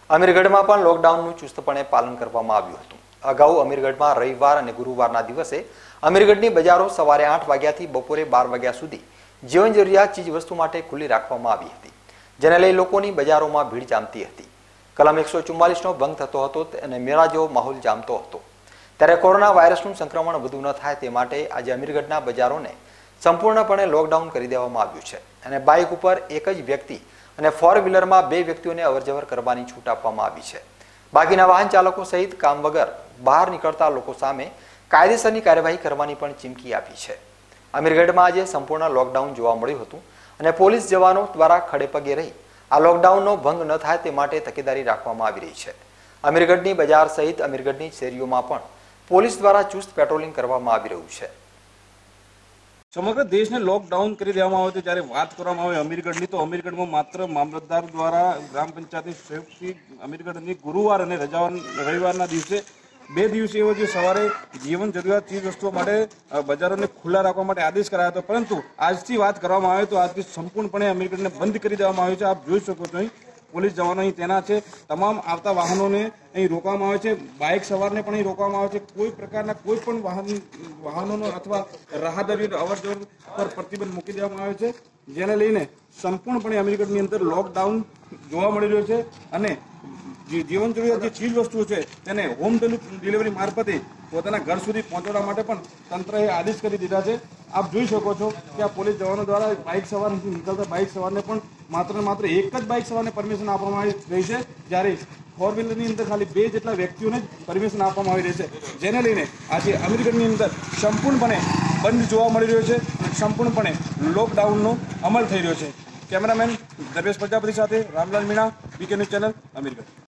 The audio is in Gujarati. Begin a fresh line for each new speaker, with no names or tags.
અમીરગઢમાં પણ લોકડાઉનનું ચુસ્તપણે પાલન કરવામાં આવ્યું હતું। અગાઉ અમીરગઢમાં રવિવાર અને ગુરુવારના દિવસે અમીરગઢની બજારો સવારે 8 વાગ્યાથી બપોરે 12 વાગ્યા સુધી જીવન જરૂરિયાત ચીજવસ્તુ માટે ખુલ્લી રાખવામાં આવી હતી, જેને લઈ લોકોની બજારોમાં ભીડ જામતી હતી। કલમ 144નો ભંગ થતો હતો અને મેળા જેવો માહોલ જામતો હતો। ત્યારે કોરોના વાયરસનું સંક્રમણ વધુ ન થાય તે માટે આજે અમીરગઢના બજારોને સંપૂર્ણપણે લોકડાઉન કરી દેવામાં આવ્યું છે અને બાઇક ઉપર એક જ વ્યક્તિ અને ફોર વ્હીલરમાં 2 વ્યક્તિઓને અવરજવર કરવાની છૂટ આપવામાં આવી છે। બાકીના વાહન ચાલકો સહિત કામ વગર બહાર નીકળતા લોકો સામે કાયદેસરની કાર્યવાહી કરવાની પણ ચીમકી આપી છે। અમીરગઢમાં આજે સંપૂર્ણ લોકડાઉન જોવા મળ્યું હતું અને પોલીસ જવાનો દ્વારા ખડેપગે રહી આ લોકડાઉનનો ભંગ ન થાય તે માટે તકેદારી રાખવામાં આવી રહી છે। અમીરગઢની બજાર સહિત અમીરગઢની શેરીઓમાં પણ પોલીસ દ્વારા ચુસ્ત પેટ્રોલિંગ કરવામાં આવી રહ્યું છે।
સમગ્ર દેશને લોકડાઉન કરી દેવામાં આવ્યો હતો। જ્યારે વાત કરવામાં આવે અમીરગઢની, તો અમીરગઢમાં માત્ર મામલતદાર દ્વારા ગ્રામ પંચાયતની સંયુક્તથી અમીરગઢની ગુરુવાર અને રવિવારના દિવસે 2 દિવસે એવો જે સવારે જીવન જરૂરિયાત ચીજ વસ્તુઓ માટે બજારોને ખુલ્લા રાખવા માટે આદેશ કરાયો હતો, પરંતુ આજથી વાત કરવામાં આવે તો આજથી સંપૂર્ણપણે અમીરગઢને બંધ કરી દેવામાં આવ્યું છે। આપ જોઈ શકો છો અહીં પોલીસ જવાનો અહીં તૈનાત છે। તમામ આવતા વાહનોને અહીં રોકવામાં આવે છે, બાઇક સવારને પણ અહીં રોકવામાં આવે છે। કોઈ પ્રકારના કોઈ પણ વાહનોનો અથવા રાહદારીઓ અવરજવર પર પ્રતિબંધ મૂકી દેવામાં આવે છે, જેને લઈને સંપૂર્ણપણે અમીરગઢની અંદર લોકડાઉન જોવા મળી રહ્યો છે અને જીવન જરૂરિયાત જે ચીજ વસ્તુઓ છે તેને હોમ ડિલિવરી મારફતે પોતાના ઘર સુધી પહોંચાડવા માટે પણ તંત્રએ આદેશ કરી દીધા છે। આપ જોઈ શકો છો કે આ પોલીસ જવાનો દ્વારા બાઇક સવારથી નીકળતા બાઇક સવારને પણ માત્ર એક જ બાઇક સવારને પરમિશન આપવામાં આવી રહી છે, જ્યારે ફોર વ્હીલરની અંદર ખાલી 2 જેટલા વ્યક્તિઓને જ પરમિશન આપવામાં આવી રહી છે, જેને લઈને આજે અમીરગઢની અંદર સંપૂર્ણપણે બંધ જોવા મળી રહ્યો છે અને સંપૂર્ણપણે લોકડાઉનનો અમલ થઈ રહ્યો છે। કેમેરામેન ધર્મેશ પ્રજાપતિ સાથે Ramlal Meena, BK news channel, Amirgadh.